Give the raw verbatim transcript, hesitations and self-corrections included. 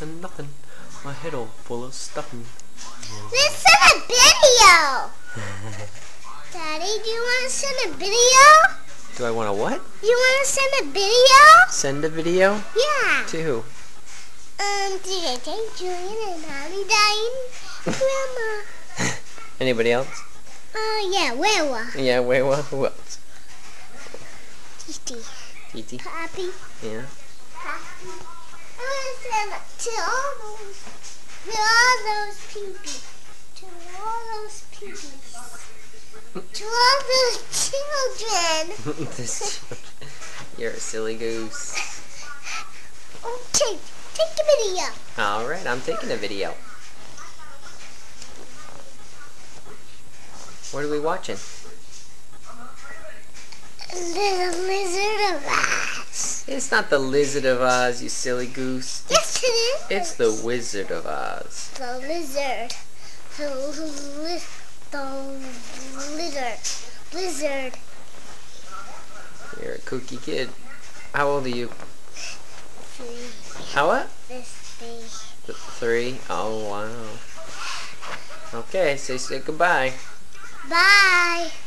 nothing, nothing. My head all full of stuffing. Let's send a video! Daddy, do you want to send a video? Do I want to what? You want to send a video? Send a video? Yeah. To who? Um, to your dad, Julian, and Mommy, Diane, Grandma. Anybody else? Uh, yeah, Wewa. Yeah, wait, what? Who else? Titi. Titi? Papi. Yeah. Papi. I want to send it to all those, to all those people. To all those people. To all those children. This You're a silly goose. Okay, take a video. Alright, I'm taking a video. What are we watching? Little Lizard of Oz. It's not the Lizard of Oz, you silly goose. Yes, it is. It's the Wizard of Oz. The lizard. The, li the lizard. Lizard. You're a kooky kid. How old are you? Three. How what? This three. Th three? Oh, wow. Okay, say, say goodbye. Bye.